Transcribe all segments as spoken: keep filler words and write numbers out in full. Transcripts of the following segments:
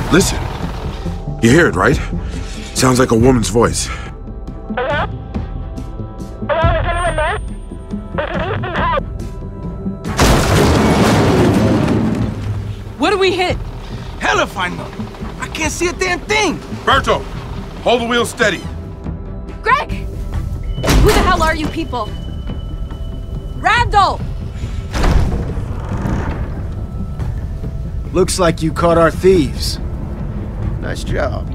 Listen. You hear it, right? Sounds like a woman's voice. Hello? Hello, is anyone there? If you need some help. What do we hit? Hell if I know. I can't see a damn thing. Berto, hold the wheel steady. Greg! Who the hell are you people? Randall! Looks like you caught our thieves. Nice job.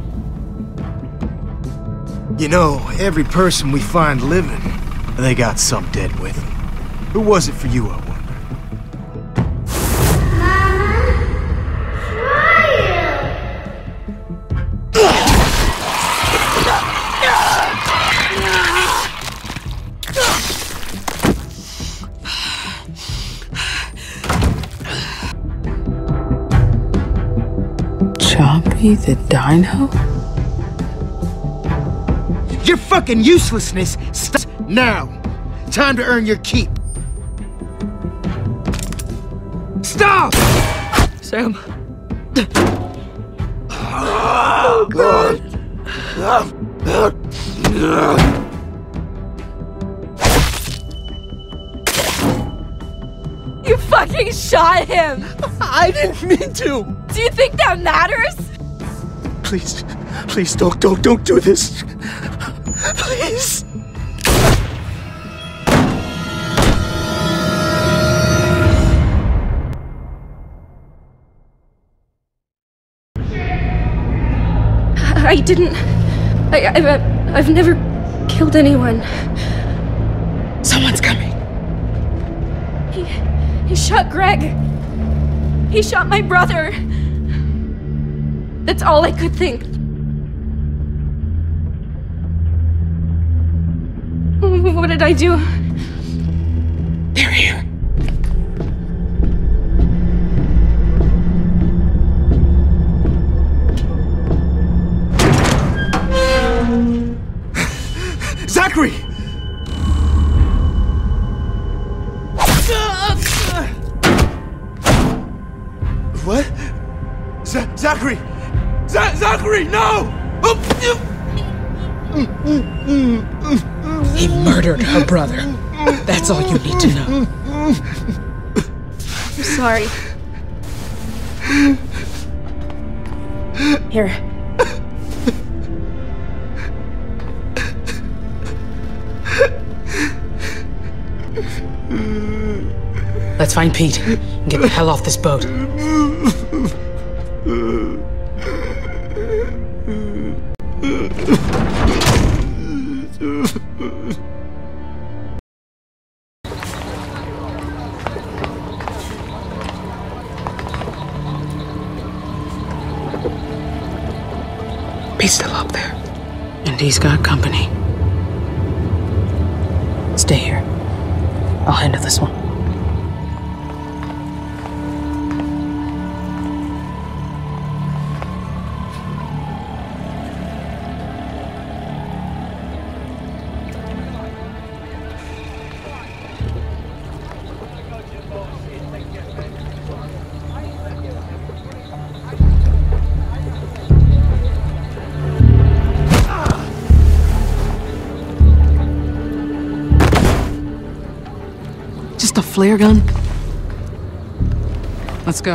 You know, every person we find living, they got some dead with them. Who was it for you, I wonder? Chompy the Dino? Your fucking uselessness stops now. Time to earn your keep. Stop! Sam. Oh, God. You fucking shot him! I didn't mean to! Do you think that matters? Please, please don't, don't, don't do this. Please. I didn't... I, I, I've never killed anyone. Someone's coming. He... he shot Greg. He shot my brother. That's all I could think. What did I do? They're here. Zachary! What? Z Zachary! Z Zachary, no! He murdered her brother. That's all you need to know. I'm sorry. Here. Let's find Pete and get the hell off this boat. Pete's still up there. And he's got company. Stay here. I'll handle this one. Just a flare gun? Let's go.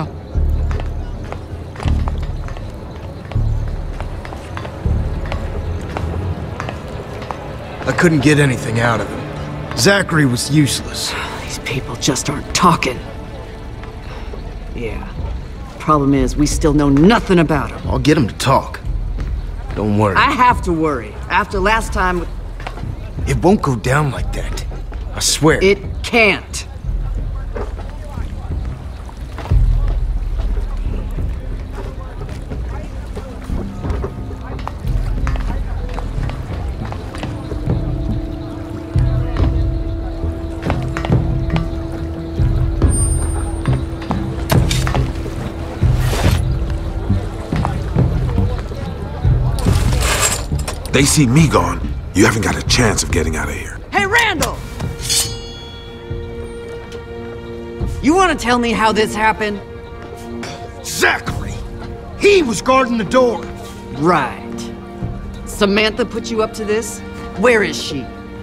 I couldn't get anything out of him. Zachary was useless. These people just aren't talking. Yeah. Problem is, we still know nothing about him. I'll get him to talk. Don't worry. I have to worry. After last time... It won't go down like that. I swear. It can't. They see me gone. You haven't got a chance of getting out of here. Hey, Randall! You want to tell me how this happened? Zachary! He was guarding the door. Right. Samantha put you up to this? Where is she?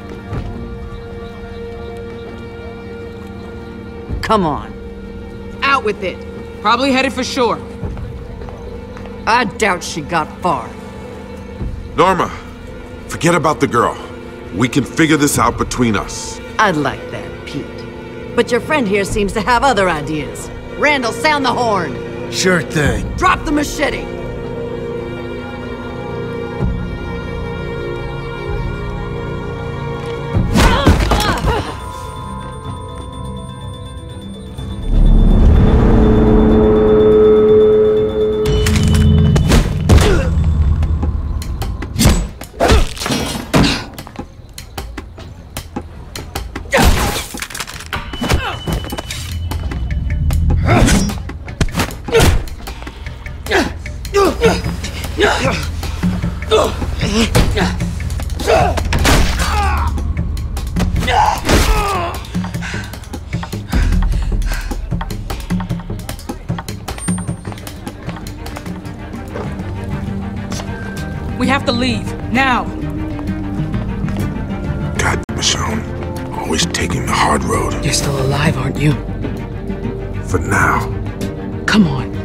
Come on. Out with it. Probably headed for shore. I doubt she got far. Norma, forget about the girl. We can figure this out between us. I'd like that, Pete. But your friend here seems to have other ideas. Randall, sound the horn. Sure thing. Drop the machete. We have to leave, now! God, Michonne. Always taking the hard road. You're still alive, aren't you? For now. Come on.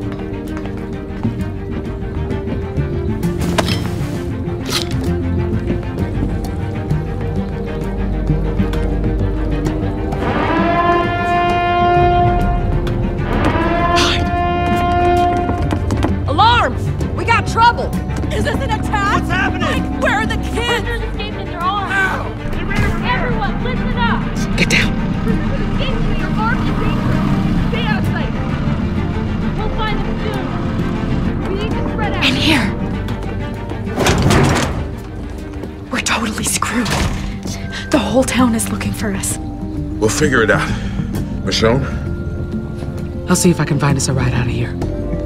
Is this an attack? What's happening? Mike, where are the kids? Prisoners escaped in their arms. Everyone, listen up. Get down. Prisoners escaped in their arms and dangerous. Stay out of sight. We'll find them soon. We need to spread out. In here. We're totally screwed. The whole town is looking for us. We'll figure it out. Michonne? I'll see if I can find us a ride out of here.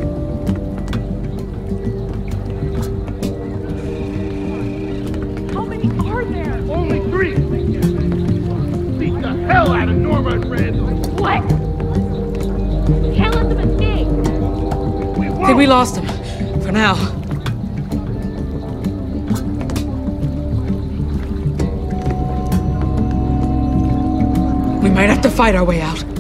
Only three! Beat the hell out of Norma and Randall! What? Can't let them escape. We won't! Okay, we lost him. For now. We might have to fight our way out.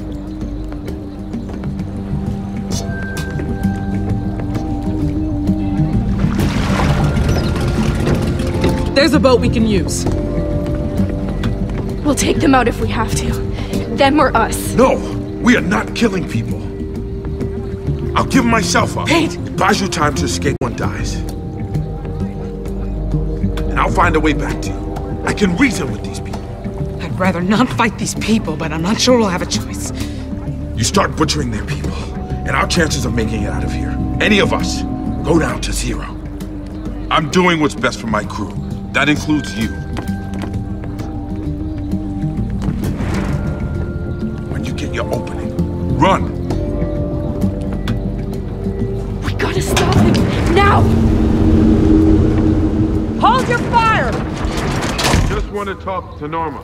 There's a boat we can use. We'll take them out if we have to. Them or us. No! We are not killing people. I'll give myself up. Pete! It buys you time to escape when one dies. And I'll find a way back to you. I can reason with these people. I'd rather not fight these people, but I'm not sure we'll have a choice. You start butchering their people, and our chances of making it out of here, any of us, go down to zero. I'm doing what's best for my crew. That includes you. When you get your opening, run! We gotta stop him, now! Hold your fire! Just want to talk to Norma.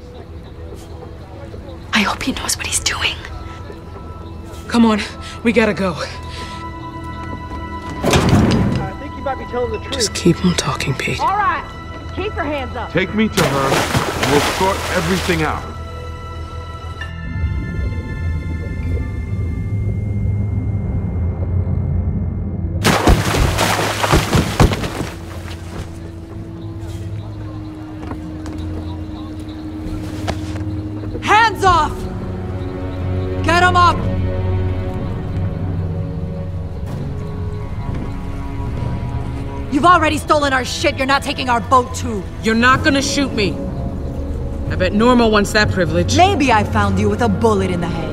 I hope he knows what he's doing. Come on, we gotta go. I think you might be telling the truth. Just keep on talking, Pete. All right. Keep your hands up. Take me to her, and we'll sort everything out. Hands off! Get him up! You've already stolen our shit. You're not taking our boat, too. You're not gonna shoot me. I bet Norma wants that privilege. Maybe I found you with a bullet in the head.